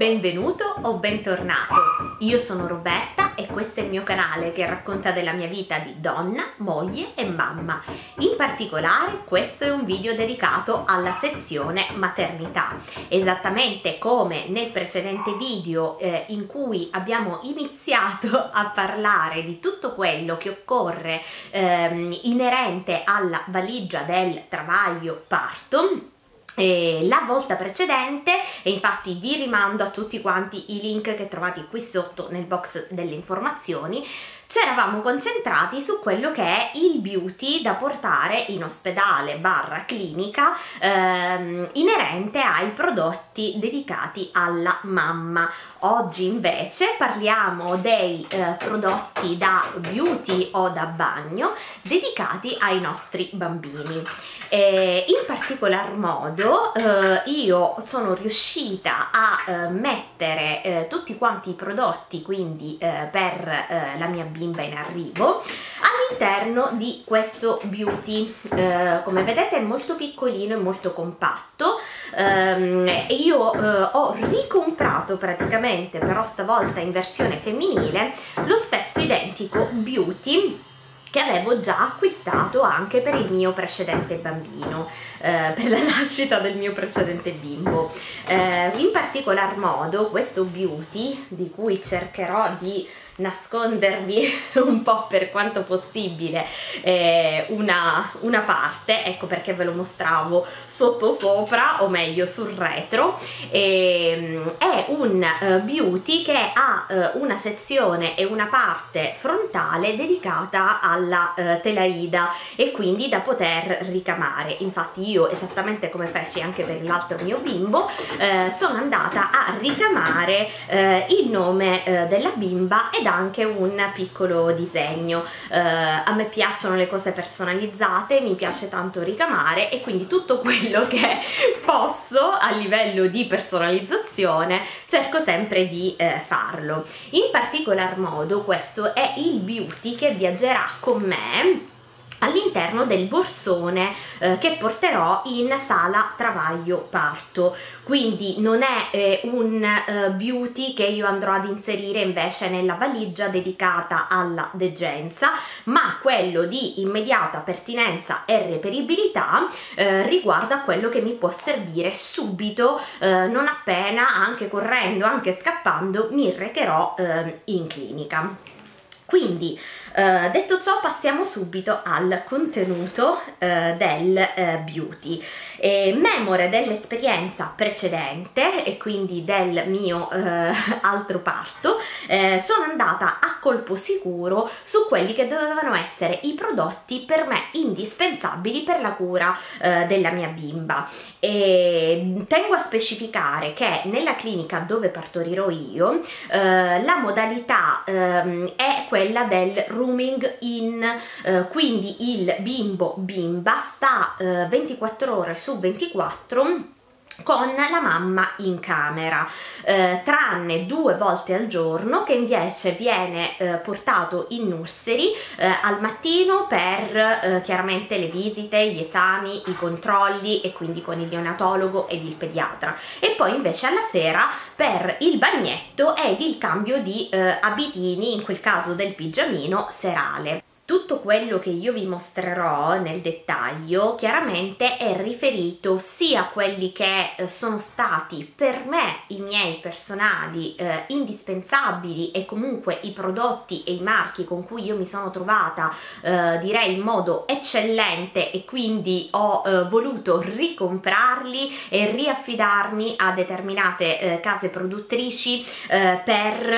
Benvenuto o bentornato, io sono Roberta e questo è il mio canale che racconta della mia vita di donna, moglie e mamma. In particolare questo è un video dedicato alla sezione maternità, esattamente come nel precedente video in cui abbiamo iniziato a parlare di tutto quello che occorre inerente alla valigia del travaglio parto. La volta precedente, e infatti vi rimando a tutti quanti i link che trovate qui sotto nel box delle informazioni, ci eravamo concentrati su quello che è il beauty da portare in ospedale / clinica inerente ai prodotti dedicati alla mamma. Oggi invece parliamo dei prodotti da beauty o da bagno dedicati ai nostri bambini. In particolar modo io sono riuscita a mettere tutti quanti i prodotti quindi per la mia bimba in arrivo all'interno di questo beauty. Come vedete è molto piccolino e molto compatto. Io ho ricomprato praticamente, però stavolta in versione femminile, lo stesso identico beauty che avevo già acquistato anche per il mio precedente bambino, per la nascita del mio precedente bimbo. In particolar modo questo beauty, di cui cercherò di nascondervi un po' per quanto possibile una parte, ecco perché ve lo mostravo sotto sopra, o meglio sul retro. È un beauty che ha una sezione e una parte frontale dedicata alla telaida e quindi da poter ricamare. Infatti io, esattamente come feci anche per l'altro mio bimbo, sono andata a ricamare il nome della bimba ed anche un piccolo disegno. A me piacciono le cose personalizzate, mi piace tanto ricamare e quindi tutto quello che posso a livello di personalizzazione cerco sempre di farlo. In particolar modo questo è il beauty che viaggerà con me all'interno del borsone che porterò in sala travaglio parto, quindi non è un beauty che io andrò ad inserire invece nella valigia dedicata alla degenza, ma quello di immediata pertinenza e reperibilità riguardo a quello che mi può servire subito, non appena, anche correndo, anche scappando, mi recherò in clinica. Quindi detto ciò passiamo subito al contenuto del beauty. Memore dell'esperienza precedente e quindi del mio altro parto, sono andata a colpo sicuro su quelli che dovevano essere i prodotti per me indispensabili per la cura della mia bimba. Tengo a specificare che nella clinica dove partorirò io la modalità è quella del rooming in, quindi il bimbo bimba sta 24 ore su 24 con la mamma in camera, tranne 2 volte al giorno che invece viene portato in nursery al mattino per chiaramente le visite, gli esami, i controlli e quindi con il neonatologo ed il pediatra, e poi invece alla sera per il bagnetto ed il cambio di abitini, in quel caso del pigiamino serale. Tutto quello che io vi mostrerò nel dettaglio chiaramente è riferito sia a quelli che sono stati per me i miei personali indispensabili e comunque i prodotti e i marchi con cui io mi sono trovata direi in modo eccellente e quindi ho voluto ricomprarli e riaffidarmi a determinate case produttrici per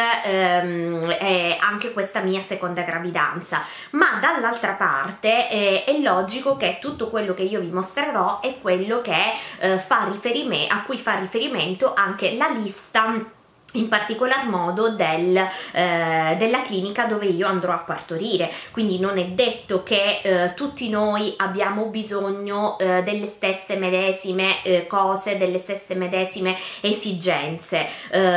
anche questa mia seconda gravidanza. Ma dall'altra parte è logico che tutto quello che io vi mostrerò è quello che a cui fa riferimento anche la lista in particolar modo della clinica dove io andrò a partorire. Quindi non è detto che tutti noi abbiamo bisogno delle stesse medesime cose, delle stesse medesime esigenze,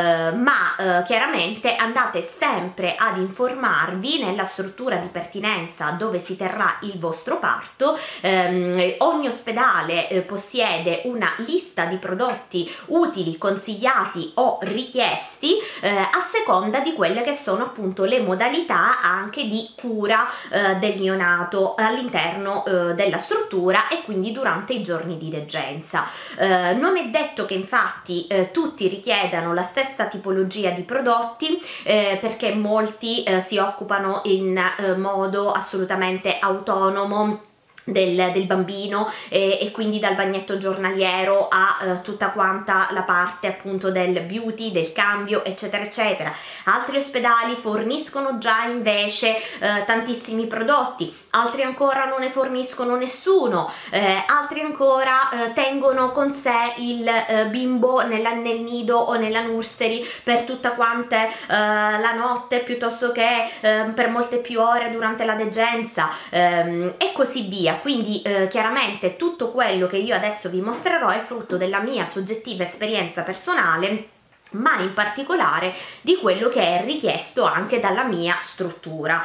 ma chiaramente andate sempre ad informarvi nella struttura di pertinenza dove si terrà il vostro parto. Ogni ospedale possiede una lista di prodotti utili, consigliati o richiesti a seconda di quelle che sono appunto le modalità anche di cura del neonato all'interno della struttura e quindi durante i giorni di degenza. Non è detto che infatti tutti richiedano la stessa tipologia di prodotti, perché molti si occupano in modo assolutamente autonomo del bambino e quindi dal bagnetto giornaliero a tutta quanta la parte appunto del beauty, del cambio, eccetera eccetera. Altri ospedali forniscono già invece tantissimi prodotti, altri ancora non ne forniscono nessuno, altri ancora tengono con sé il bimbo nel nido o nella nursery per tutta quanta la notte, piuttosto che per molte più ore durante la degenza, e così via. Quindi chiaramente tutto quello che io adesso vi mostrerò è frutto della mia soggettiva esperienza personale, ma in particolare di quello che è richiesto anche dalla mia struttura.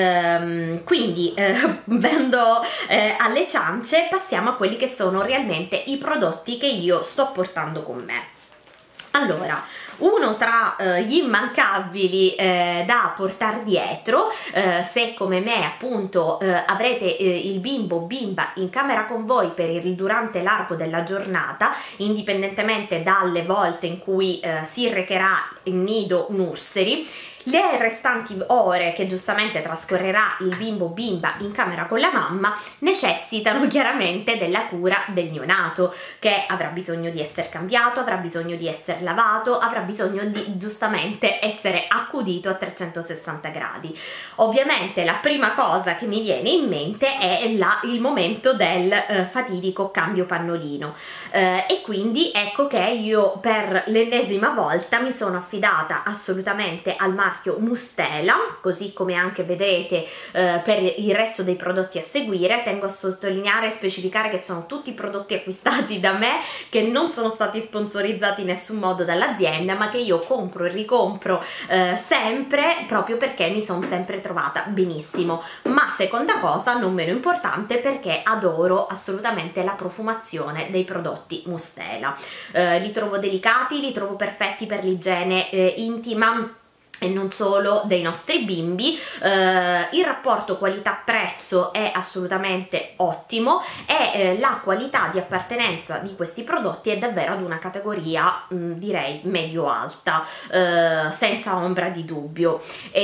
Quindi vendo alle ciance, passiamo a quelli che sono realmente i prodotti che io sto portando con me. Allora, uno tra gli immancabili da portare dietro, se come me appunto avrete il bimbo o bimba in camera con voi durante l'arco della giornata, indipendentemente dalle volte in cui si recherà in nido nursery, le restanti ore che giustamente trascorrerà il bimbo o bimba in camera con la mamma necessitano chiaramente della cura del neonato, che avrà bisogno di essere cambiato, avrà bisogno di essere lavato, avrà bisogno di giustamente essere accudito a 360 gradi. Ovviamente la prima cosa che mi viene in mente è il momento del fatidico cambio pannolino, e quindi ecco che io per l'ennesima volta mi sono affidata assolutamente al marchio Mustela, così come anche vedrete per il resto dei prodotti a seguire. Tengo a sottolineare e specificare che sono tutti prodotti acquistati da me, che non sono stati sponsorizzati in nessun modo dall'azienda, ma che io compro e ricompro sempre, proprio perché mi sono sempre trovata benissimo. Ma seconda cosa, non meno importante, perché adoro assolutamente la profumazione dei prodotti Mustela. Li trovo delicati, li trovo perfetti per l'igiene intima e non solo dei nostri bimbi. Il rapporto qualità-prezzo è assolutamente ottimo e la qualità di appartenenza di questi prodotti è davvero ad una categoria direi medio-alta, senza ombra di dubbio.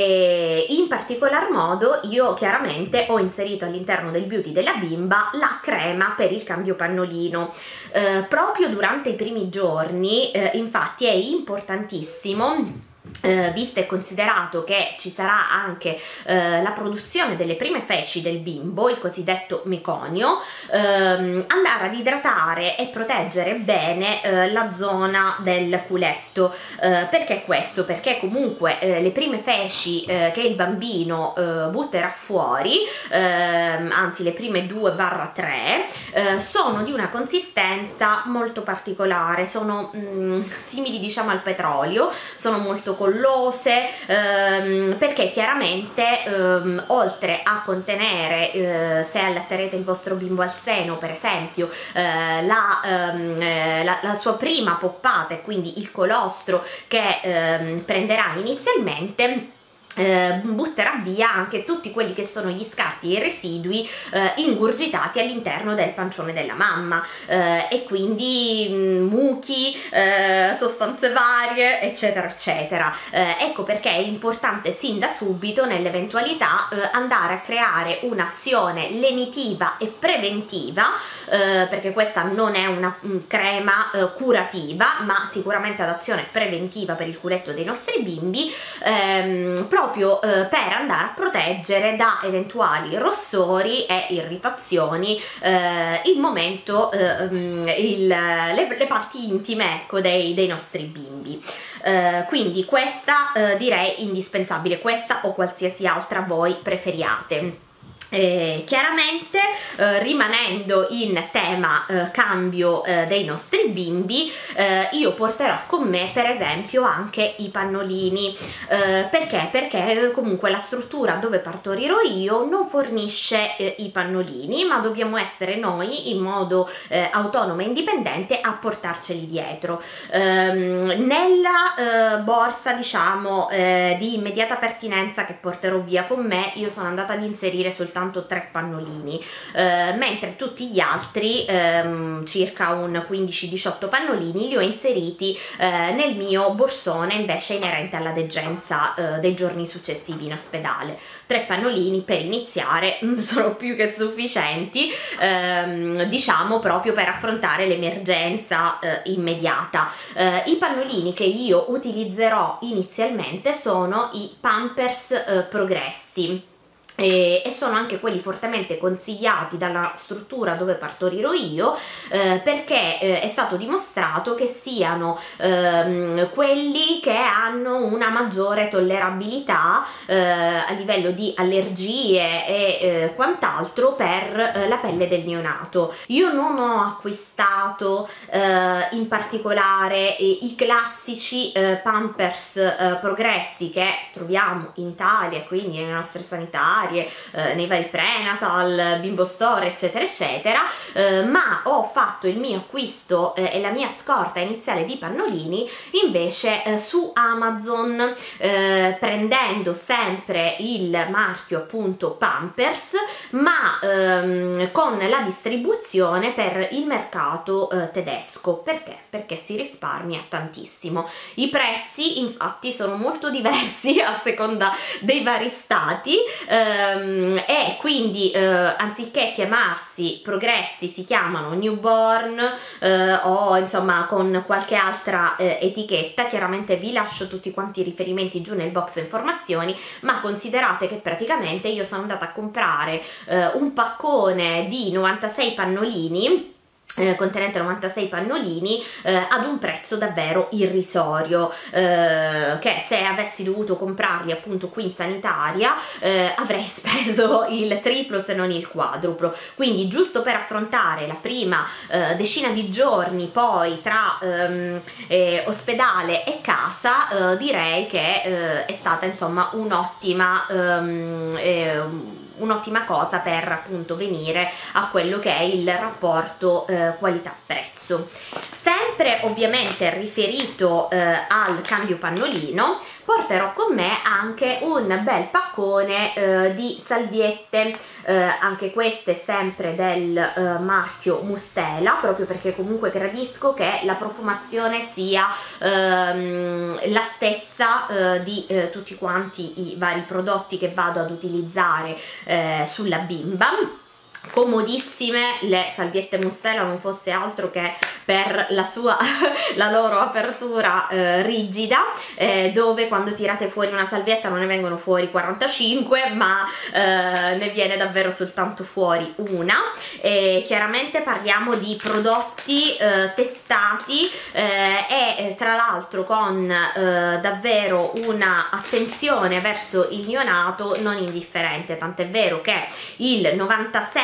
E in particolar modo io chiaramente ho inserito all'interno del beauty della bimba la crema per il cambio pannolino. Proprio durante i primi giorni infatti è importantissimo, visto e considerato che ci sarà anche la produzione delle prime feci del bimbo, il cosiddetto meconio, andare ad idratare e proteggere bene la zona del culetto. Perché questo? Perché comunque le prime feci che il bambino butterà fuori, anzi le prime 2/3, sono di una consistenza molto particolare, sono simili diciamo al petrolio, sono molto collose, perché chiaramente oltre a contenere, se allatterete il vostro bimbo al seno per esempio, la sua prima poppata e quindi il colostro che prenderà inizialmente, butterà via anche tutti quelli che sono gli scarti e i residui ingurgitati all'interno del pancione della mamma, e quindi muchi, sostanze varie, eccetera eccetera. Ecco perché è importante sin da subito, nell'eventualità, andare a creare un'azione lenitiva e preventiva, perché questa non è una crema curativa, ma sicuramente ad azione preventiva per il culetto dei nostri bimbi, proprio proprio per andare a proteggere da eventuali rossori e irritazioni il momento, le parti intime, ecco, dei nostri bimbi. Quindi questa direi indispensabile, questa o qualsiasi altra voi preferiate. Chiaramente rimanendo in tema cambio dei nostri bimbi, io porterò con me per esempio anche i pannolini. Perché? Perché comunque la struttura dove partorirò io non fornisce i pannolini, ma dobbiamo essere noi in modo autonomo e indipendente a portarceli dietro. Nella borsa, diciamo, di immediata pertinenza che porterò via con me, io sono andata ad inserire soltanto 3 pannolini, mentre tutti gli altri, circa un 15-18 pannolini, li ho inseriti nel mio borsone invece inerente alla degenza dei giorni successivi in ospedale. 3 pannolini per iniziare sono più che sufficienti, diciamo, proprio per affrontare l'emergenza immediata. I pannolini che io utilizzerò inizialmente sono i Pampers Progressi. E sono anche quelli fortemente consigliati dalla struttura dove partorirò io, perché è stato dimostrato che siano quelli che hanno una maggiore tollerabilità a livello di allergie e quant'altro per la pelle del neonato. Io non ho acquistato in particolare i classici Pampers Progressi che troviamo in Italia, quindi nelle nostre sanitarie, nei vari prenatal, bimbo store, eccetera eccetera, ma ho fatto il mio acquisto e la mia scorta iniziale di pannolini invece su Amazon, prendendo sempre il marchio appunto Pampers, ma con la distribuzione per il mercato tedesco. Perché? Perché si risparmia tantissimo. I prezzi infatti sono molto diversi a seconda dei vari stati, e quindi anziché chiamarsi Progressi si chiamano Newborn, o insomma con qualche altra etichetta. Chiaramente vi lascio tutti quanti i riferimenti giù nel box informazioni, ma considerate che praticamente io sono andata a comprare un paccone di 96 pannolini, contenente 96 pannolini, ad un prezzo davvero irrisorio, che se avessi dovuto comprarli appunto qui in sanitaria avrei speso il triplo se non il quadruplo. Quindi giusto per affrontare la prima decina di giorni poi tra ospedale e casa, direi che è stata insomma un'ottima cosa per appunto venire a quello che è il rapporto qualità-prezzo. Sempre ovviamente riferito al cambio pannolino, porterò con me anche un bel paccone di salviette, anche queste sempre del marchio Mustela, proprio perché comunque gradisco che la profumazione sia la stessa di tutti quanti i vari prodotti che vado ad utilizzare sulla bimba. Comodissime le salviette Mustela, non fosse altro che per la loro apertura rigida, dove quando tirate fuori una salvietta non ne vengono fuori 45, ma ne viene davvero soltanto fuori una. Chiaramente parliamo di prodotti testati e tra l'altro con davvero una attenzione verso il neonato non indifferente, tant'è vero che il 97%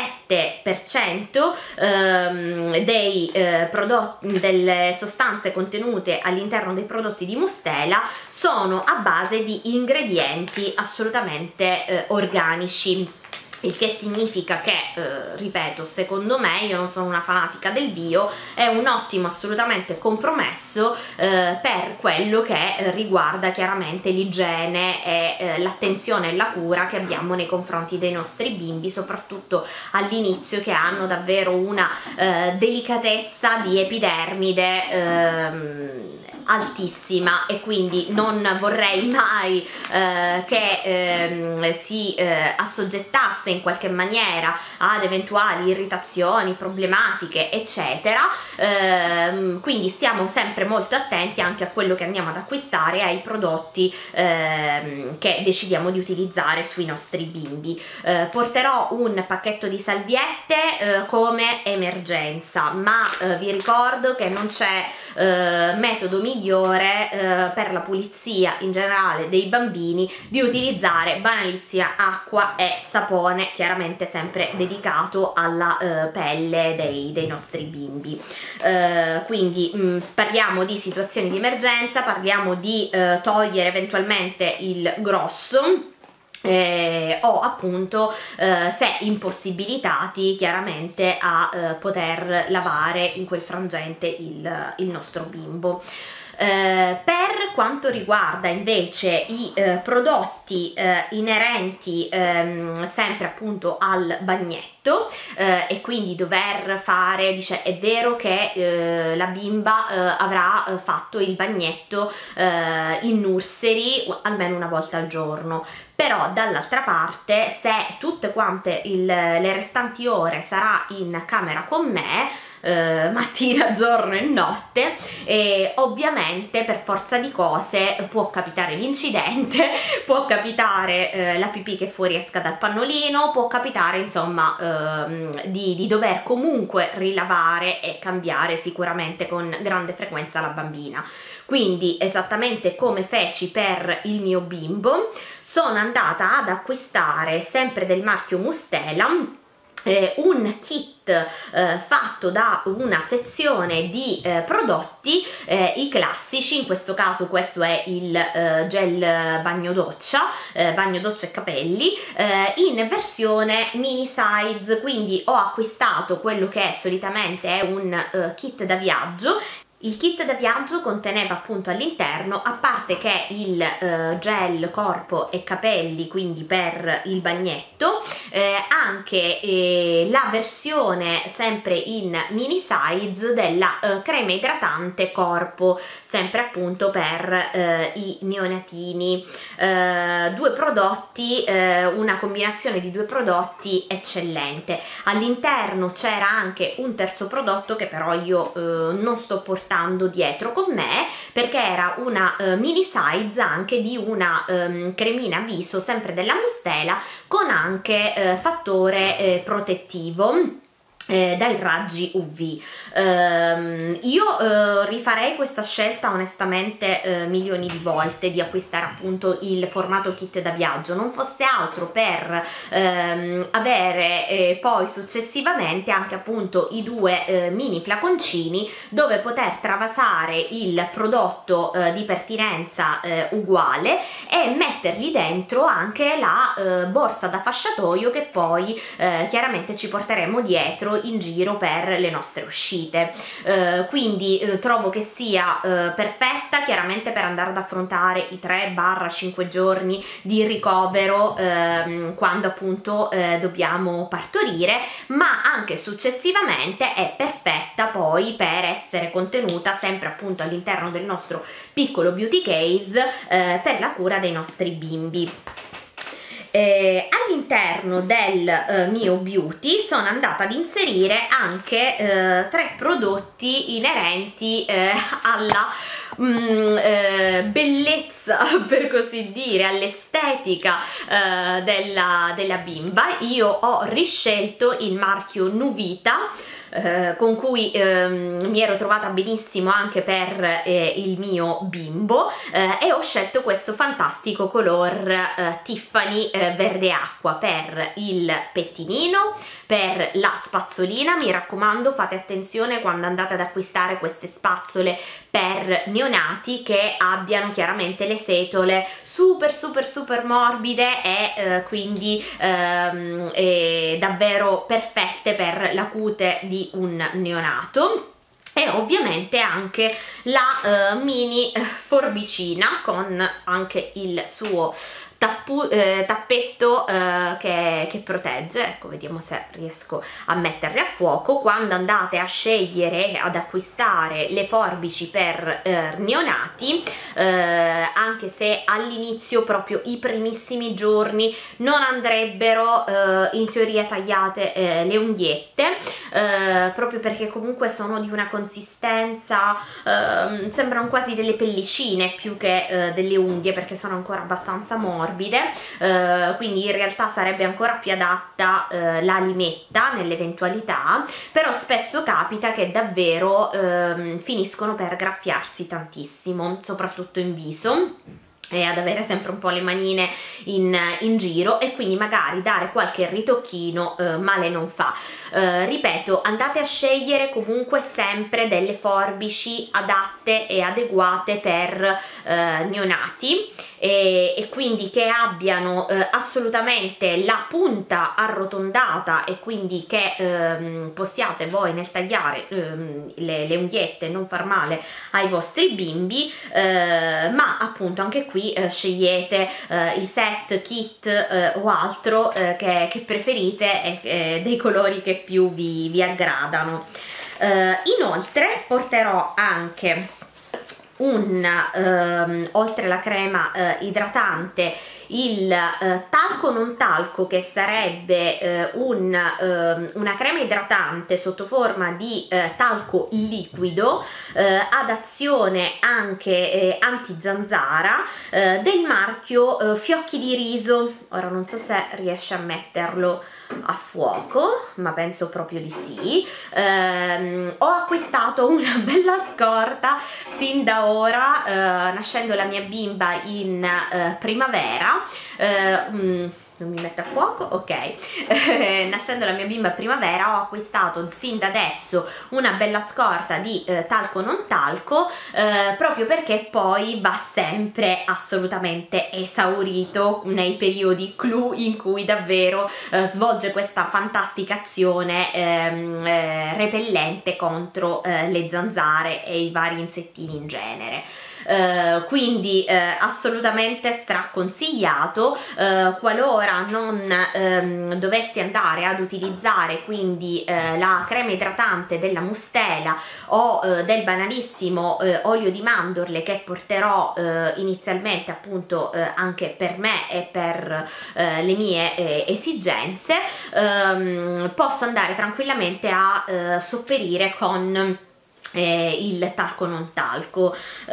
dei prodotti, delle sostanze contenute all'interno dei prodotti di Mustela sono a base di ingredienti assolutamente organici. Il che significa che, ripeto, secondo me, io non sono una fanatica del bio, è un ottimo assolutamente compromesso per quello che riguarda chiaramente l'igiene e l'attenzione e la cura che abbiamo nei confronti dei nostri bimbi, soprattutto all'inizio, che hanno davvero una delicatezza di epidermide altissima e quindi non vorrei mai che si assoggettasse in qualche maniera ad eventuali irritazioni, problematiche eccetera, quindi stiamo sempre molto attenti anche a quello che andiamo ad acquistare e ai prodotti che decidiamo di utilizzare sui nostri bimbi. Porterò un pacchetto di salviette come emergenza, ma vi ricordo che non c'è metodo migliore per la pulizia in generale dei bambini di utilizzare banalissima acqua e sapone, chiaramente sempre dedicato alla pelle dei nostri bimbi. Quindi parliamo di situazioni di emergenza, parliamo di togliere eventualmente il grosso, o appunto se impossibilitati chiaramente a poter lavare in quel frangente il nostro bimbo. Per quanto riguarda invece i prodotti inerenti sempre appunto al bagnetto, e quindi dover fare, dice, è vero che la bimba avrà fatto il bagnetto in nursery almeno una volta al giorno, però dall'altra parte se tutte quante le restanti ore sarà in camera con me mattina, giorno e notte, e ovviamente per forza di cose può capitare l'incidente, può capitare la pipì che fuoriesca dal pannolino, può capitare insomma di dover comunque rilavare e cambiare sicuramente con grande frequenza la bambina. Quindi esattamente come feci per il mio bimbo, sono andata ad acquistare sempre del marchio Mustela un kit fatto da una sezione di prodotti, i classici. In questo caso questo è il gel bagno doccia e capelli, in versione mini size, quindi ho acquistato quello che solitamente è un kit da viaggio. Il kit da viaggio conteneva appunto all'interno, a parte che il gel corpo e capelli, quindi per il bagnetto, anche la versione sempre in mini size della crema idratante corpo, sempre appunto per i neonatini. Due prodotti, una combinazione di due prodotti eccellente. All'interno c'era anche un terzo prodotto che però io non sto portando dietro con me, perché era una mini size anche di una cremina viso sempre della Mustela con anche fattore protettivo dai raggi UV. Io rifarei questa scelta onestamente milioni di volte, di acquistare appunto il formato kit da viaggio, non fosse altro per avere poi successivamente anche appunto i due mini flaconcini dove poter travasare il prodotto di pertinenza uguale e mettergli dentro anche la borsa da fasciatoio che poi chiaramente ci porteremo dietro in giro per le nostre uscite. Quindi trovo che sia perfetta chiaramente per andare ad affrontare i 3-5 giorni di ricovero quando appunto dobbiamo partorire, ma anche successivamente è perfetta poi per essere contenuta sempre appunto all'interno del nostro piccolo beauty case per la cura dei nostri bimbi. All'interno del mio beauty sono andata ad inserire anche 3 prodotti inerenti alla bellezza, per così dire, all'estetica della bimba. Io ho riscelto il marchio Nuvita, con cui mi ero trovata benissimo anche per il mio bimbo, e ho scelto questo fantastico color Tiffany verde acqua per il pettinino, per la spazzolina. Mi raccomando, fate attenzione quando andate ad acquistare queste spazzole per neonati che abbiano chiaramente le setole super morbide e quindi davvero perfette per la cute di un neonato. E ovviamente anche la mini forbicina con anche il suo tappetto che protegge. Ecco, vediamo se riesco a metterli a fuoco. Quando andate a scegliere, ad acquistare le forbici per neonati, anche se all'inizio, proprio i primissimi giorni, non andrebbero in teoria tagliate le unghiette, proprio perché comunque sono di una consistenza, sembrano quasi delle pellicine più che delle unghie, perché sono ancora abbastanza morbide, quindi in realtà sarebbe ancora più adatta la limetta nell'eventualità, però spesso capita che davvero finiscono per graffiarsi tantissimo, soprattutto in viso, e ad avere sempre un po' le manine in giro, e quindi magari dare qualche ritocchino male non fa. Ripeto, andate a scegliere comunque sempre delle forbici adatte e adeguate per neonati, e quindi che abbiano assolutamente la punta arrotondata, e quindi che possiate voi nel tagliare le unghiette non far male ai vostri bimbi, ma appunto anche qui scegliete i set, kit o altro che preferite, e dei colori che più vi aggradano. Inoltre porterò anche oltre la crema idratante, il talco non talco, che sarebbe una crema idratante sotto forma di talco liquido ad azione anche anti-zanzara, del marchio Fiocchi di Riso. Ora non so se riesce a metterlo a fuoco, ma penso proprio di sì. Ho acquistato una bella scorta sin da ora, nascendo la mia bimba in primavera. Non mi mette a fuoco, ok. Nascendo la mia bimba a primavera, ho acquistato sin da adesso una bella scorta di talco non talco, proprio perché poi va sempre assolutamente esaurito nei periodi clou in cui davvero svolge questa fantastica azione repellente contro le zanzare e i vari insettini in genere. Quindi assolutamente straconsigliato. Qualora non dovessi andare ad utilizzare quindi la crema idratante della Mustela o del banalissimo olio di mandorle, che porterò inizialmente appunto anche per me e per le mie esigenze, posso andare tranquillamente a sopperire con il talco non talco.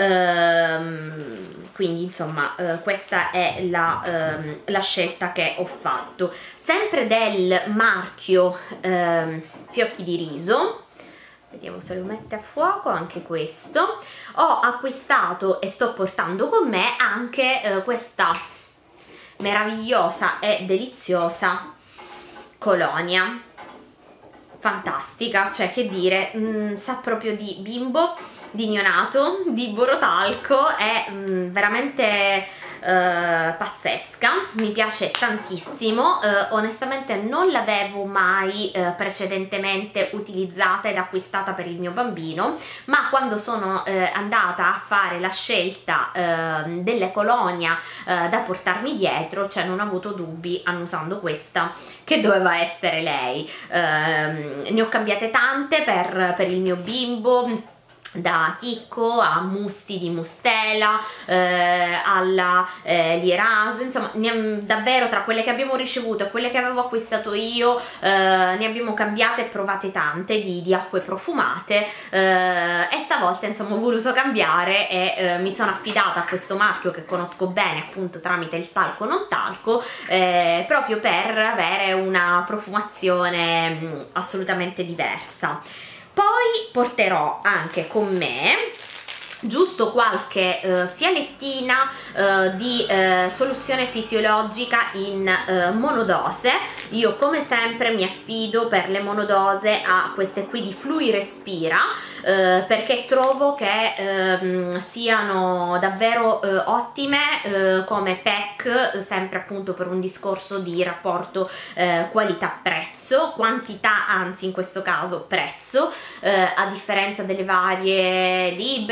Quindi insomma questa è la scelta che ho fatto, sempre del marchio Fiocchi di Riso. Vediamo se lo mette a fuoco anche questo. Ho acquistato e sto portando con me anche questa meravigliosa e deliziosa colonia, fantastica, cioè che dire, sa proprio di bimbo, di neonato, di borotalco, è veramente pazzesca, mi piace tantissimo. Onestamente non l'avevo mai precedentemente utilizzata ed acquistata per il mio bambino, ma quando sono andata a fare la scelta delle colonia da portarmi dietro, cioè non ho avuto dubbi annusando questa che doveva essere lei. Ne ho cambiate tante per il mio bimbo, da Chicco a Musti di Mustela, alla Lierage, insomma davvero tra quelle che abbiamo ricevuto e quelle che avevo acquistato io ne abbiamo cambiate e provate tante di acque profumate, e stavolta insomma ho voluto cambiare e mi sono affidata a questo marchio che conosco bene appunto tramite il talco non talco, proprio per avere una profumazione assolutamente diversa. Poi porterò anche con me giusto qualche fialettina di soluzione fisiologica in monodose. Io come sempre mi affido per le monodose a queste qui di Fluirespira, perché trovo che siano davvero ottime come pack, sempre appunto per un discorso di rapporto qualità-prezzo, quantità, anzi in questo caso prezzo, a differenza delle varie Libenar,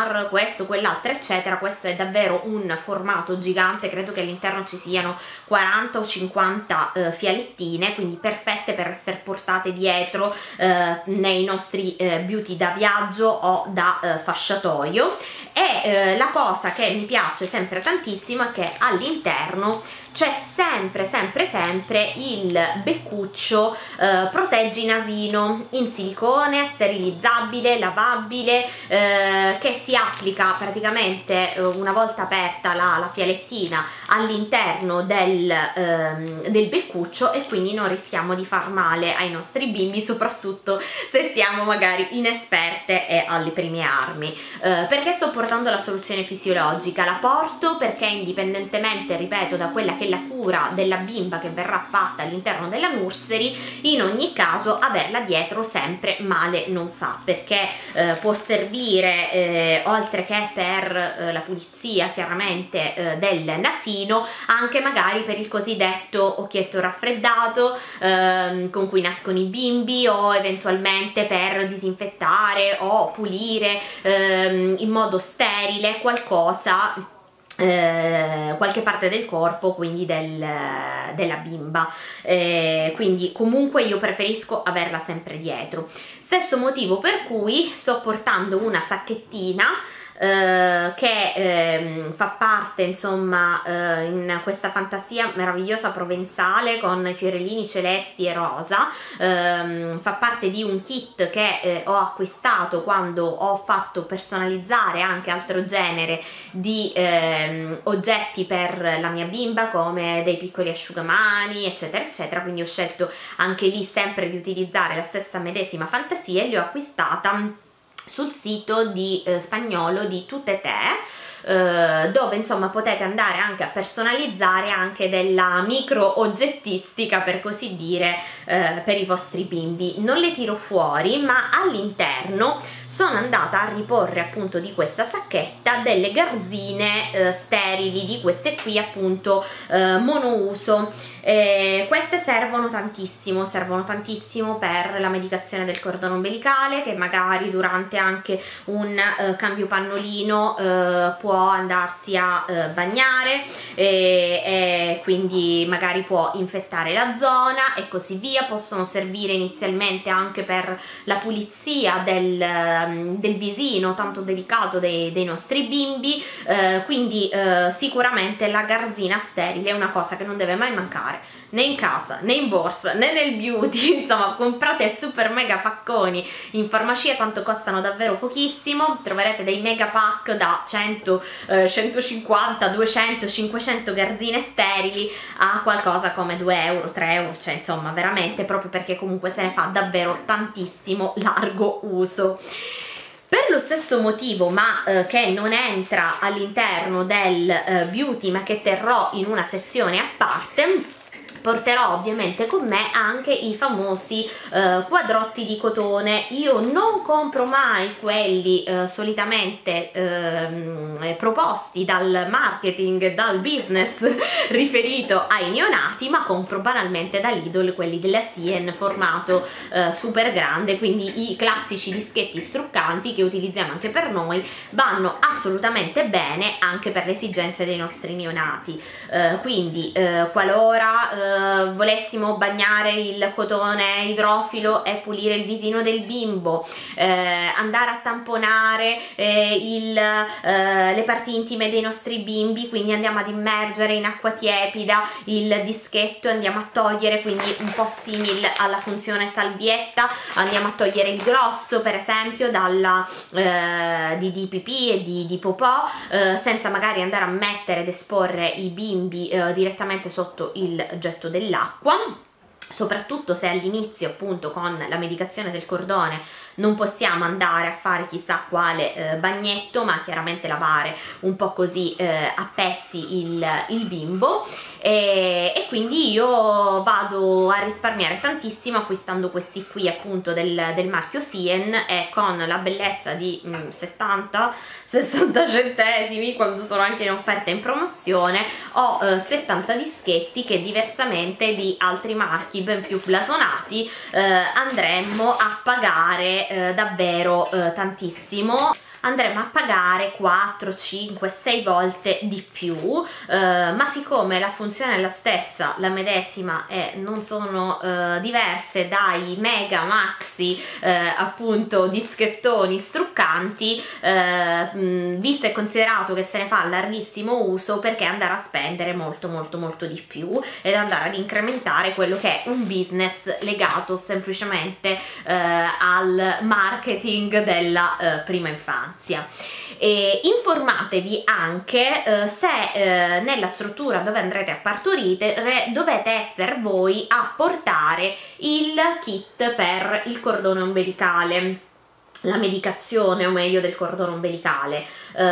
bar, questo, quell'altro eccetera. Questo è davvero un formato gigante, credo che all'interno ci siano 40 o 50 fialettine, quindi perfette per essere portate dietro nei nostri beauty da viaggio o da fasciatoio. E la cosa che mi piace sempre tantissimo è che all'interno c'è sempre il beccuccio proteggi nasino in silicone, sterilizzabile, lavabile, che si applica praticamente una volta aperta la fialettina all'interno del beccuccio, e quindi non rischiamo di far male ai nostri bimbi, soprattutto se siamo magari inesperte e alle prime armi. Perché sto portando la soluzione fisiologica? La porto perché indipendentemente, ripeto, da quella che è la cura della bimba che verrà fatta all'interno della nursery, in ogni caso averla dietro sempre male non fa, perché può servire oltre che per la pulizia chiaramente del nasino, anche magari per il cosiddetto occhietto raffreddato con cui nascono i bimbi, o eventualmente per disinfettare o pulire in modo sterile qualcosa, qualche parte del corpo, quindi della bimba. Quindi comunque io preferisco averla sempre dietro. Stesso motivo per cui sto portando una sacchettina che fa parte, insomma, in questa fantasia meravigliosa provenzale con i fiorellini celesti e rosa. Fa parte di un kit che ho acquistato quando ho fatto personalizzare anche altro genere di oggetti per la mia bimba, come dei piccoli asciugamani eccetera eccetera, quindi ho scelto anche lì sempre di utilizzare la stessa medesima fantasia e li ho acquistata sul sito di spagnolo di Tutte Te, dove insomma potete andare anche a personalizzare anche della micro oggettistica, per così dire, per i vostri bimbi. Non le tiro fuori, ma all'interno sono andata a riporre appunto di questa sacchetta delle garzine sterili, di queste qui appunto monouso. Queste servono tantissimo per la medicazione del cordone ombelicale, che magari durante anche un cambio pannolino può andarsi a bagnare e quindi magari può infettare la zona e così via. Possono servire inizialmente anche per la pulizia del visino tanto delicato dei nostri bimbi, quindi sicuramente la garzina sterile è una cosa che non deve mai mancare, né in casa, né in borsa, né nel beauty. Insomma, comprate super mega pacconi in farmacia, tanto costano davvero pochissimo. Troverete dei mega pack da 100, 150, 200, 500 garzine sterili a qualcosa come 2 euro, 3 euro, cioè insomma veramente, proprio perché comunque se ne fa davvero tantissimo largo uso. Per lo stesso motivo, ma che non entra all'interno del beauty, ma che terrò in una sezione a parte, porterò ovviamente con me anche i famosi quadrotti di cotone. Io non compro mai quelli solitamente proposti dal marketing, dal business riferito ai neonati, ma compro banalmente da Lidl quelli della Sien formato super grande, quindi i classici dischetti struccanti che utilizziamo anche per noi vanno assolutamente bene anche per le esigenze dei nostri neonati. Quindi qualora volessimo bagnare il cotone idrofilo e pulire il visino del bimbo, andare a tamponare le parti intime dei nostri bimbi, quindi andiamo ad immergere in acqua tiepida il dischetto e andiamo a togliere, quindi un po' simile alla funzione salvietta, andiamo a togliere il grosso per esempio di pipì e di popò, senza magari andare a mettere ed esporre i bimbi direttamente sotto il getto dell'acqua, soprattutto se all'inizio appunto con la medicazione del cordone non possiamo andare a fare chissà quale bagnetto, ma chiaramente lavare un po' così a pezzi il bimbo. E quindi io vado a risparmiare tantissimo acquistando questi qui appunto del marchio Sien, e con la bellezza di 70-60 centesimi, quando sono anche in offerta in promozione, ho 70 dischetti che diversamente di altri marchi ben più blasonati andremmo a pagare davvero tantissimo. andremo a pagare 4, 5, 6 volte di più, ma siccome la funzione è la stessa, la medesima, e non sono diverse dai mega maxi appunto dischettoni struccanti, visto e considerato che se ne fa larghissimo uso, perché andare a spendere molto di più ed andare ad incrementare quello che è un business legato semplicemente al marketing della prima infanzia. E informatevi anche se nella struttura dove andrete a partorire dovete essere voi a portare il kit per il cordone ombelicale, la medicazione o meglio del cordone ombelicale.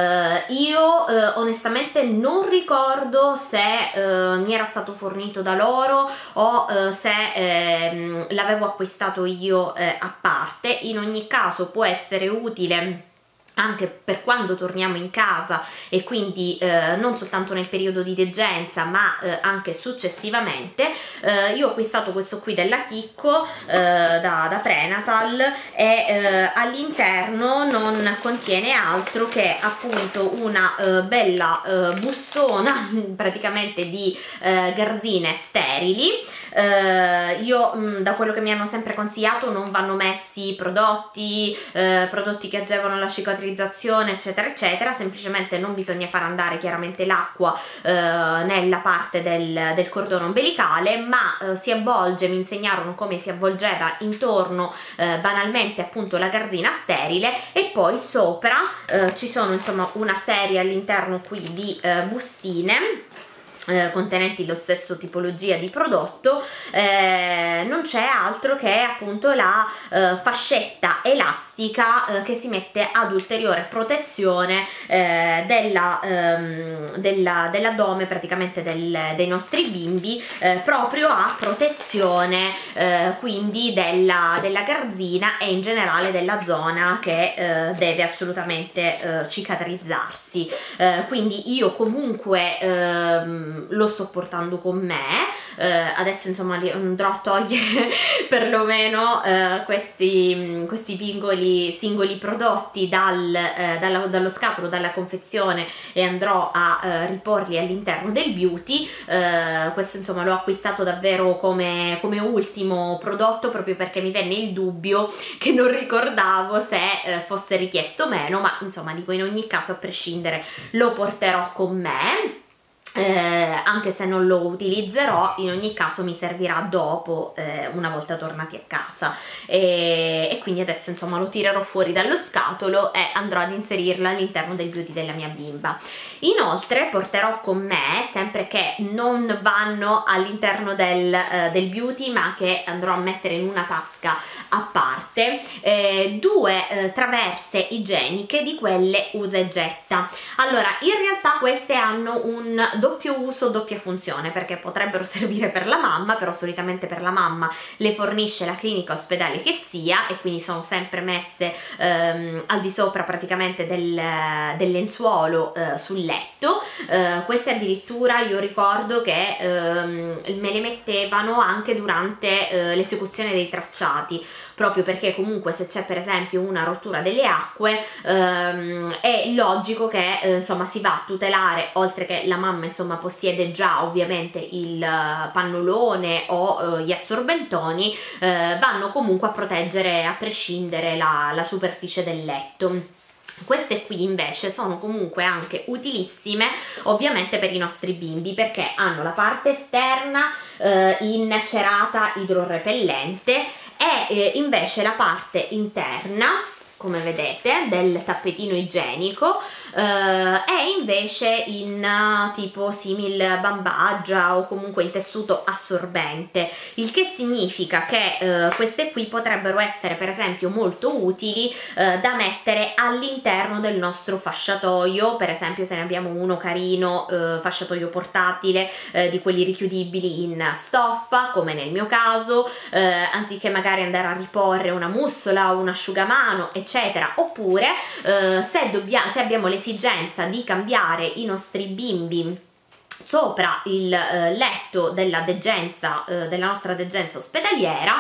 Io onestamente non ricordo se mi era stato fornito da loro o se l'avevo acquistato io a parte. In ogni caso può essere utile anche per quando torniamo in casa e quindi non soltanto nel periodo di degenza ma anche successivamente. Io ho acquistato questo qui della Chicco da Prenatal e all'interno non contiene altro che appunto una bella bustona praticamente di garzine sterili. Io da quello che mi hanno sempre consigliato non vanno messi prodotti che agevolano la cicatrizzazione eccetera eccetera, semplicemente non bisogna far andare chiaramente l'acqua nella parte del cordone ombelicale, ma si avvolge, mi insegnarono come si avvolgeva intorno banalmente appunto la garzina sterile, e poi sopra ci sono insomma una serie all'interno qui di bustine contenenti lo stesso tipologia di prodotto. Non c'è altro che appunto la fascetta elastica che si mette ad ulteriore protezione dell'addome praticamente dei nostri bimbi, proprio a protezione quindi della garzina e in generale della zona che deve assolutamente cicatrizzarsi. Quindi io comunque lo sto portando con me. Adesso insomma andrò a togliere perlomeno questi singoli prodotti dallo scatolo, dalla confezione, e andrò a riporli all'interno del beauty. Questo insomma l'ho acquistato davvero come ultimo prodotto, proprio perché mi venne il dubbio che non ricordavo se fosse richiesto o meno, ma insomma dico, in ogni caso a prescindere lo porterò con me. Anche se non lo utilizzerò, in ogni caso mi servirà dopo, una volta tornati a casa, e quindi adesso insomma lo tirerò fuori dallo scatolo e andrò ad inserirlo all'interno del beauty della mia bimba. Inoltre porterò con me, sempre che non vanno all'interno del beauty ma che andrò a mettere in una tasca a parte, due traverse igieniche di quelle usa e getta. Allora, in realtà queste hanno un doppio uso, doppia funzione, perché potrebbero servire per la mamma, però solitamente per la mamma le fornisce la clinica ospedale che sia, e quindi sono sempre messe al di sopra praticamente del lenzuolo sul letto. Queste addirittura io ricordo che me le mettevano anche durante l'esecuzione dei tracciati, proprio perché comunque se c'è per esempio una rottura delle acque è logico che insomma si va a tutelare, oltre che la mamma insomma possiede già ovviamente il pannolone o gli assorbentoni, vanno comunque a proteggere a prescindere la superficie del letto. Queste qui invece sono comunque anche utilissime ovviamente per i nostri bimbi, perché hanno la parte esterna in cerata idrorepellente e invece la parte interna, come vedete, del tappetino igienico è invece in tipo simil bambagia o comunque in tessuto assorbente, il che significa che queste qui potrebbero essere per esempio molto utili da mettere all'interno del nostro fasciatoio, per esempio se ne abbiamo uno carino, fasciatoio portatile di quelli richiudibili in stoffa, come nel mio caso, anziché magari andare a riporre una mussola o un asciugamano eccetera, oppure se abbiamo l'esigenza di cambiare i nostri bimbi sopra il letto della degenza, della nostra degenza ospedaliera.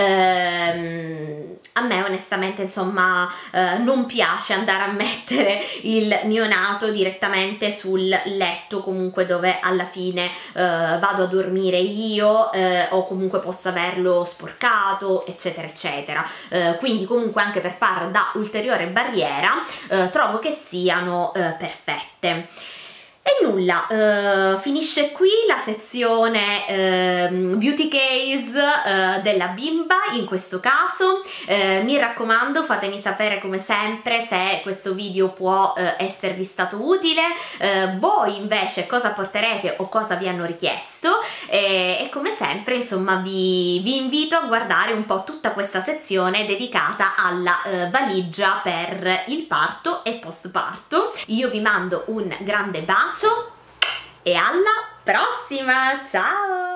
A me onestamente insomma non piace andare a mettere il neonato direttamente sul letto, comunque dove alla fine vado a dormire io, o comunque posso averlo sporcato, eccetera eccetera. Quindi comunque anche per far da ulteriore barriera trovo che siano perfette. E nulla, finisce qui la sezione beauty case della bimba in questo caso. Mi raccomando, fatemi sapere come sempre se questo video può esservi stato utile, voi invece cosa porterete o cosa vi hanno richiesto, e come sempre insomma vi invito a guardare un po' tutta questa sezione dedicata alla valigia per il parto e post parto. Io vi mando un grande bacio e alla prossima, ciao!